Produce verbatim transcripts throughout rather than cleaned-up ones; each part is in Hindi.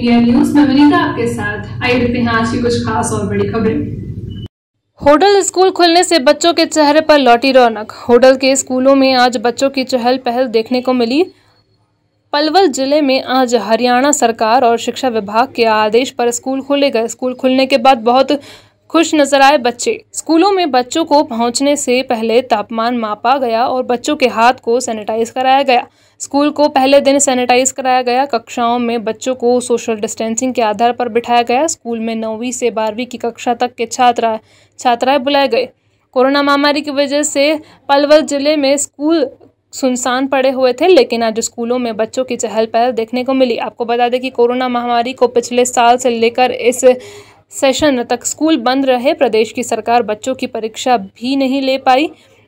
एपीएन न्यूज में वनीता आपके साथ। आइए देखते हैं आज की कुछ खास और बड़ी खबरें। होडल स्कूल खुलने से बच्चों के चेहरे पर लौटी रौनक। होडल के स्कूलों में आज बच्चों की चहल पहल देखने को मिली। पलवल जिले में आज हरियाणा सरकार और शिक्षा विभाग के आदेश पर स्कूल खोले गए। स्कूल खुलने के बाद बहुत खुश नजर आए बच्चे। स्कूलों में बच्चों को पहुंचने से पहले तापमान मापा गया और बच्चों के हाथ को सैनिटाइज कराया गया। स्कूल को पहले दिन सैनिटाइज कराया गया। कक्षाओं में बच्चों को सोशल डिस्टेंसिंग के आधार पर बिठाया गया। स्कूल में नौवीं से बारहवीं की कक्षा तक के छात्रा छात्राएं बुलाए गए। कोरोना महामारी की वजह से पलवल जिले में स्कूल सुनसान पड़े हुए थे, लेकिन आज स्कूलों में बच्चों की चहल पहल देखने को मिली। आपको बता दें कि कोरोना महामारी को पिछले साल से लेकर इस सेशन तक स्कूल बंद रहे। प्रदेश की सरकार बच्चों की परीक्षा भी नहीं ले पाई।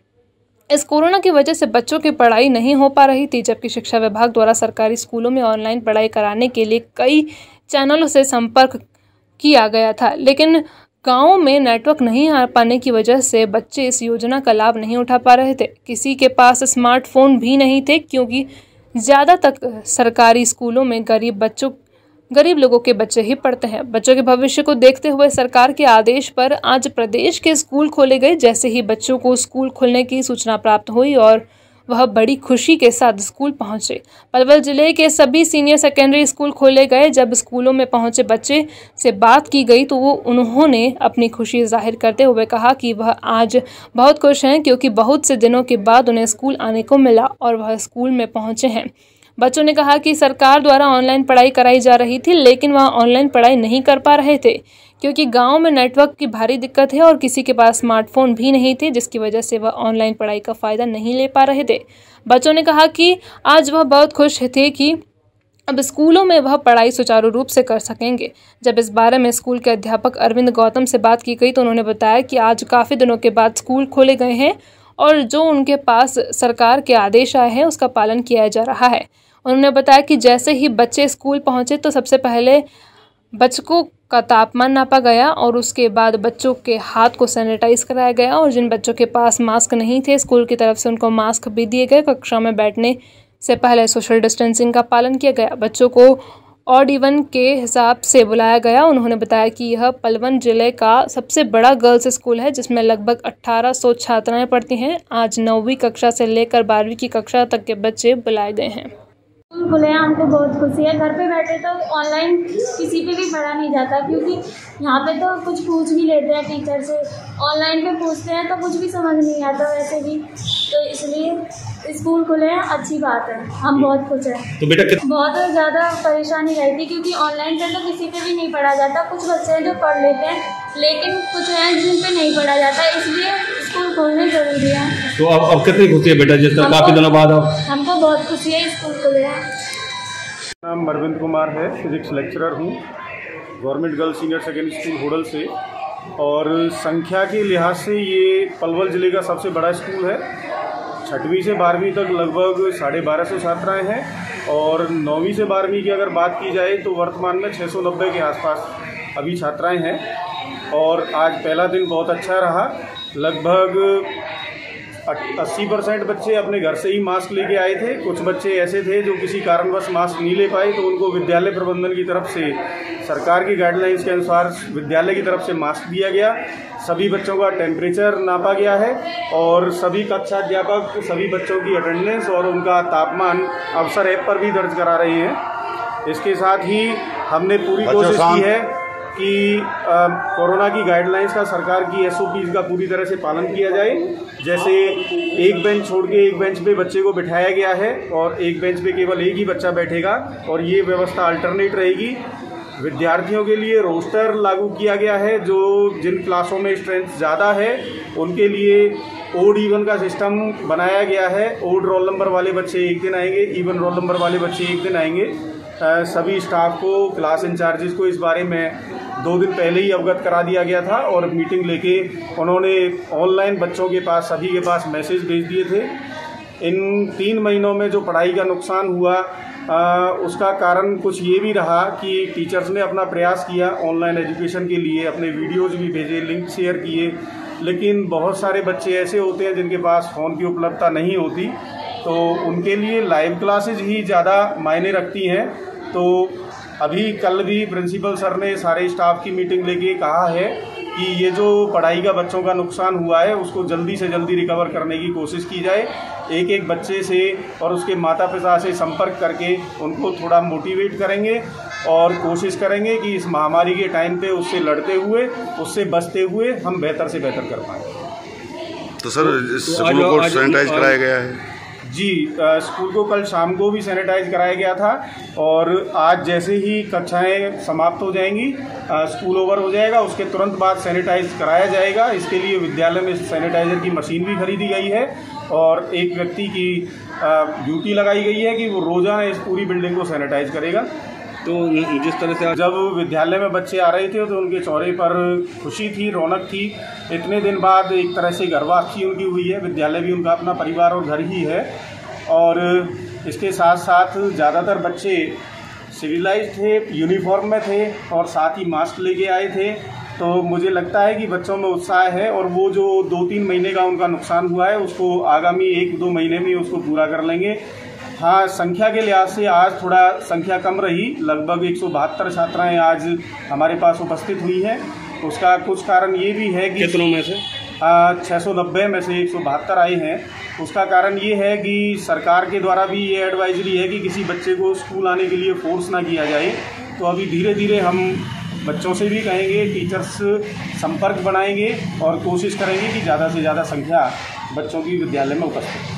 इस कोरोना की वजह से बच्चों की पढ़ाई नहीं हो पा रही थी, जबकि शिक्षा विभाग द्वारा सरकारी स्कूलों में ऑनलाइन पढ़ाई कराने के लिए कई चैनलों से संपर्क किया गया था, लेकिन गाँव में नेटवर्क नहीं आ पाने की वजह से बच्चे इस योजना का लाभ नहीं उठा पा रहे थे। किसी के पास स्मार्टफोन भी नहीं थे, क्योंकि ज़्यादातर सरकारी स्कूलों में गरीब बच्चों गरीब लोगों के बच्चे ही पढ़ते हैं। बच्चों के भविष्य को देखते हुए सरकार के आदेश पर आज प्रदेश के स्कूल खोले गए। जैसे ही बच्चों को स्कूल खुलने की सूचना प्राप्त हुई और वह बड़ी खुशी के साथ स्कूल पहुंचे। पलवल जिले के सभी सीनियर सेकेंडरी स्कूल खोले गए। जब स्कूलों में पहुंचे बच्चे से बात की गई तो वो उन्होंने अपनी खुशी जाहिर करते हुए कहा कि वह आज बहुत खुश हैं, क्योंकि बहुत से दिनों के बाद उन्हें स्कूल आने को मिला और वह स्कूल में पहुंचे हैं। बच्चों ने कहा कि सरकार द्वारा ऑनलाइन पढ़ाई कराई जा रही थी, लेकिन वह ऑनलाइन पढ़ाई नहीं कर पा रहे थे, क्योंकि गांव में नेटवर्क की भारी दिक्कत है और किसी के पास स्मार्टफोन भी नहीं थे, जिसकी वजह से वह ऑनलाइन पढ़ाई का फ़ायदा नहीं ले पा रहे थे। बच्चों ने कहा कि आज वह बहुत खुश थे कि अब स्कूलों में वह पढ़ाई सुचारू रूप से कर सकेंगे। जब इस बारे में स्कूल के अध्यापक अरविंद गौतम से बात की गई तो उन्होंने बताया कि आज काफ़ी दिनों के बाद स्कूल खोले गए हैं और जो उनके पास सरकार के आदेश आए हैं उसका पालन किया जा रहा है। उन्होंने बताया कि जैसे ही बच्चे स्कूल पहुंचे तो सबसे पहले बच्चों का तापमान नापा गया और उसके बाद बच्चों के हाथ को सैनिटाइज कराया गया और जिन बच्चों के पास मास्क नहीं थे स्कूल की तरफ से उनको मास्क भी दिए गए। कक्षा में बैठने से पहले सोशल डिस्टेंसिंग का पालन किया गया। बच्चों को ऑड इवन के हिसाब से बुलाया गया। उन्होंने बताया कि यह पलवल जिले का सबसे बड़ा गर्ल्स स्कूल है, जिसमें लगभग अठारह सौ छात्राएं पढ़ती हैं। आज नौवीं कक्षा से लेकर बारहवीं की कक्षा तक के बच्चे बुलाए गए हैं। स्कूल खुले हैं, हमको बहुत खुशी है। घर पे बैठे तो ऑनलाइन किसी पे भी पढ़ा नहीं जाता, क्योंकि यहाँ पे तो कुछ पूछ भी लेते हैं टीचर से, ऑनलाइन पे पूछते हैं तो कुछ भी समझ नहीं आता वैसे भी, तो इसलिए स्कूल खुले हैं, अच्छी बात है, हम बहुत खुश हैं। तो बेटा बहुत ज़्यादा परेशानी रहती, क्योंकि ऑनलाइन पे तो किसी पे भी नहीं पढ़ा जाता। कुछ बच्चे हैं जो पढ़ लेते हैं, लेकिन कुछ हैं जिन पे नहीं पढ़ा जाता, इसलिए स्कूल खोलने जरूरी है। तो अब अब कितनी खुशी है बेटा, जिस तरह काफी दिनों बाद अब हमको बहुत खुशी है स्कूल खुले हैं। नाम अरविंद कुमार है, फिजिक्स लेक्चरर हूँ government girls senior secondary school Hodal से, और संख्या के लिहाज से ये पलवल ज़िले का सबसे बड़ा स्कूल है। छठवीं से बारहवीं तक लगभग साढ़े बारह सौ छात्राएँ हैं और नौवीं से बारहवीं की अगर बात की जाए तो वर्तमान में छः सौ नब्बे के आसपास अभी छात्राएँ हैं। और आज पहला दिन बहुत अच्छा रहा। लगभग अस्सी परसेंट बच्चे अपने घर से ही मास्क लेके आए थे। कुछ बच्चे ऐसे थे जो किसी कारणवश मास्क नहीं ले पाए, तो उनको विद्यालय प्रबंधन की तरफ से सरकार की गाइडलाइंस के अनुसार विद्यालय की तरफ से मास्क दिया गया। सभी बच्चों का टेम्परेचर नापा गया है और सभी कक्षाध्यापक सभी बच्चों की अटेंडेंस और उनका तापमान अवसर ऐप पर भी दर्ज करा रहे हैं। इसके साथ ही हमने पूरी कोशिश की है कि कोरोना की गाइडलाइंस का, सरकार की एसओपीज़ का पूरी तरह से पालन किया जाए। जैसे एक बेंच छोड़ के एक बेंच पे बच्चे को बिठाया गया है और एक बेंच पे केवल एक ही बच्चा बैठेगा और ये व्यवस्था अल्टरनेट रहेगी। विद्यार्थियों के लिए रोस्टर लागू किया गया है, जो जिन क्लासों में स्ट्रेंथ ज़्यादा है उनके लिए ओड इवन का सिस्टम बनाया गया है। ओड रोल नंबर वाले बच्चे एक दिन आएंगे, इवन रोल नंबर वाले बच्चे एक दिन आएंगे। आ, सभी स्टाफ को, क्लास इंचार्जेस को इस बारे में दो दिन पहले ही अवगत करा दिया गया था और मीटिंग लेके उन्होंने ऑनलाइन बच्चों के पास, सभी के पास मैसेज भेज दिए थे। इन तीन महीनों में जो पढ़ाई का नुकसान हुआ आ, उसका कारण कुछ ये भी रहा कि टीचर्स ने अपना प्रयास किया ऑनलाइन एजुकेशन के लिए, अपने वीडियोज़ भी भेजे, लिंक शेयर किए, लेकिन बहुत सारे बच्चे ऐसे होते हैं जिनके पास फ़ोन की उपलब्धता नहीं होती, तो उनके लिए लाइव क्लासेज ही ज़्यादा मायने रखती हैं। तो अभी कल भी प्रिंसिपल सर ने सारे स्टाफ की मीटिंग लेके कहा है कि ये जो पढ़ाई का बच्चों का नुकसान हुआ है उसको जल्दी से जल्दी रिकवर करने की कोशिश की जाए। एक एक बच्चे से और उसके माता पिता से संपर्क करके उनको थोड़ा मोटिवेट करेंगे और कोशिश करेंगे कि इस महामारी के टाइम पे उससे लड़ते हुए, उससे बचते हुए हम बेहतर से बेहतर कर पाएँ। तो सर स्कूलों को सैनिटाइज कराया गया है? जी, स्कूल को कल शाम को भी सैनिटाइज कराया गया था और आज जैसे ही कक्षाएं समाप्त हो जाएंगी, स्कूल ओवर हो जाएगा, उसके तुरंत बाद सैनिटाइज कराया जाएगा। इसके लिए विद्यालय में सैनिटाइजर की मशीन भी खरीदी गई है और एक व्यक्ति की ड्यूटी लगाई गई है कि वो रोजाना इस पूरी बिल्डिंग को सैनिटाइज करेगा। तो जिस तरह से जब विद्यालय में बच्चे आ रहे थे तो उनके चेहरे पर खुशी थी, रौनक थी। इतने दिन बाद एक तरह से घर वापसी उनकी हुई है। विद्यालय भी उनका अपना परिवार और घर ही है और इसके साथ साथ ज़्यादातर बच्चे सिविलाइज थे, यूनिफॉर्म में थे और साथ ही मास्क लेके आए थे। तो मुझे लगता है कि बच्चों में उत्साह है और वो जो दो तीन महीने का उनका नुकसान हुआ है उसको आगामी एक दो महीने में उसको पूरा कर लेंगे। हाँ, संख्या के लिहाज से आज थोड़ा संख्या कम रही, लगभग एक सौ बहत्तर छात्राएँ आज हमारे पास उपस्थित हुई हैं। उसका कुछ कारण ये भी है कि कितनों में से छः सौ नब्बे में से एक सौ बहत्तर आए हैं। उसका कारण ये है कि सरकार के द्वारा भी ये एडवाइजरी है कि किसी बच्चे को स्कूल आने के लिए फोर्स ना किया जाए। तो अभी धीरे धीरे हम बच्चों से भी कहेंगे, टीचर्स संपर्क बनाएंगे और कोशिश करेंगे कि ज़्यादा से ज़्यादा संख्या बच्चों की विद्यालय में उपस्थित